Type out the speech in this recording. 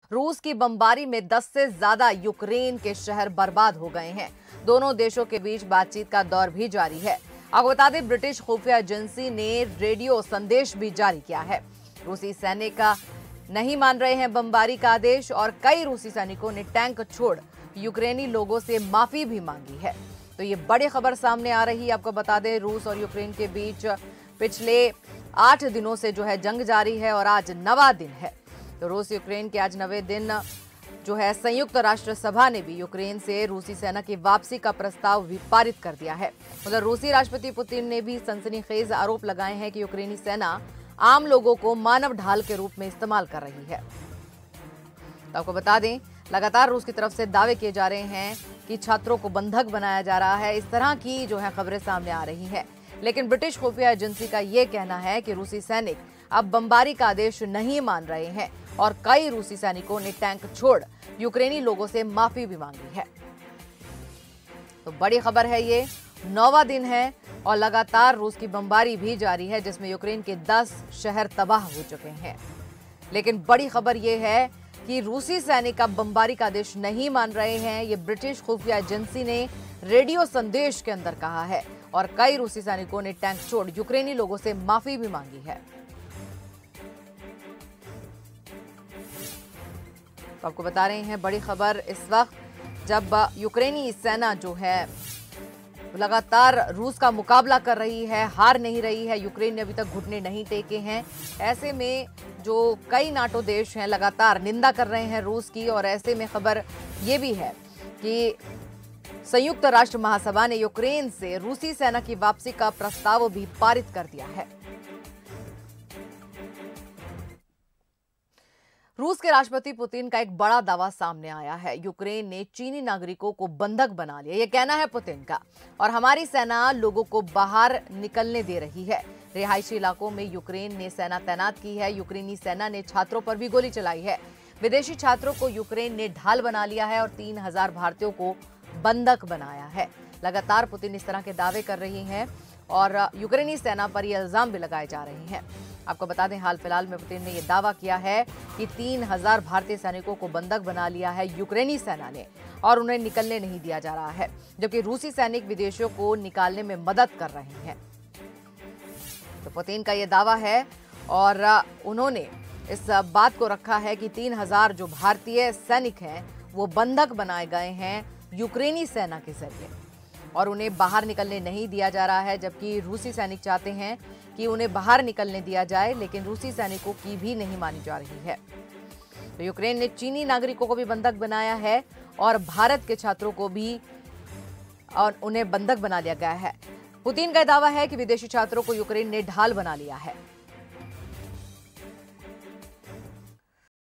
रूस की बमबारी में 10 से ज्यादा यूक्रेन के शहर बर्बाद हो गए हैं। दोनों देशों के बीच बातचीत का दौर भी जारी है। आपको बता दें, ब्रिटिश खुफिया एजेंसी ने रेडियो संदेश भी जारी किया है। रूसी सैनिक नहीं मान रहे हैं बमबारी का आदेश और कई रूसी सैनिकों ने टैंक छोड़ यूक्रेनी लोगों से माफी भी मांगी है। तो ये बड़ी खबर सामने आ रही है। आपको बता दें, रूस और यूक्रेन के बीच पिछले 8 दिनों से जो है जंग जारी है और आज 9वां दिन है। तो रूस यूक्रेन के आज 9वें दिन जो है संयुक्त राष्ट्र सभा ने भी यूक्रेन से रूसी सेना की वापसी का प्रस्ताव भी पारित कर दिया है। उधर रूसी राष्ट्रपति पुतिन ने भी सनसनीखेज आरोप लगाए हैं कि यूक्रेनी सेना आम लोगों को मानव ढाल के रूप में इस्तेमाल कर रही है। तो आपको बता दें, लगातार रूस की तरफ से दावे किए जा रहे हैं कि छात्रों को बंधक बनाया जा रहा है। इस तरह की जो है खबरें सामने आ रही हैं। लेकिन ब्रिटिश खुफिया एजेंसी का यह कहना है कि रूसी सैनिक अब बमबारी का आदेश नहीं मान रहे हैं और कई रूसी सैनिकों ने टैंक छोड़ यूक्रेनी लोगों से माफी भी मांगी है। तो बड़ी खबर है, ये 9वां दिन है और लगातार रूस की बमबारी भी जारी है, जिसमें यूक्रेन के 10 शहर तबाह हो चुके हैं। लेकिन बड़ी खबर यह है कि रूसी सैनिक अब बमबारी का आदेश नहीं मान रहे हैं। ये ब्रिटिश खुफिया एजेंसी ने रेडियो संदेश के अंदर कहा है और कई रूसी सैनिकों ने टैंक छोड़ यूक्रेनी लोगों से माफी भी मांगी है। तो आपको बता रहे हैं बड़ी खबर इस वक्त, जब यूक्रेनी सेना जो है लगातार रूस का मुकाबला कर रही है, हार नहीं रही है। यूक्रेन ने अभी तक घुटने नहीं टेके हैं। ऐसे में जो कई नाटो देश हैं लगातार निंदा कर रहे हैं रूस की, और ऐसे में खबर ये भी है कि संयुक्त राष्ट्र महासभा ने यूक्रेन से रूसी सेना की वापसी का प्रस्ताव भी पारित कर दिया है। रूस के राष्ट्रपति पुतिन का एक बड़ा दावा सामने आया है। यूक्रेन ने चीनी नागरिकों को बंधक बना लिया, यह कहना है पुतिन का, और हमारी सेना लोगों को बाहर निकलने दे रही है। रिहायशी इलाकों में यूक्रेन ने सेना तैनात की है। यूक्रेनी सेना ने छात्रों पर भी गोली चलाई है। विदेशी छात्रों को यूक्रेन ने ढाल बना लिया है और 3000 भारतीयों को बंधक बनाया है। लगातार पुतिन इस तरह के दावे कर रही हैं और यूक्रेनी सेना पर यह इल्जाम भी लगाए जा रहे हैं। आपको बता दें, हाल फिलहाल में पुतिन ने यह दावा किया है कि 3000 भारतीय सैनिकों को बंधक बना लिया है यूक्रेनी सेना ने और उन्हें निकलने नहीं दिया जा रहा है, जबकि रूसी सैनिक विदेशियों को निकालने में मदद कर रहे हैं। तो पुतिन का यह दावा है और उन्होंने इस बात को रखा है कि 3000 जो भारतीय सैनिक हैं वो बंधक बनाए गए हैं यूक्रेनी सेना के जरिए और उन्हें बाहर निकलने नहीं दिया जा रहा है, जबकि रूसी सैनिक चाहते हैं कि उन्हें बाहर निकलने दिया जाए, लेकिन रूसी सैनिकों की भी नहीं मानी जा रही है। तो यूक्रेन ने चीनी नागरिकों को भी बंधक बनाया है और भारत के छात्रों को भी और उन्हें बंधक बना लिया गया है। पुतिन का दावा है कि विदेशी छात्रों को यूक्रेन ने ढाल बना लिया है।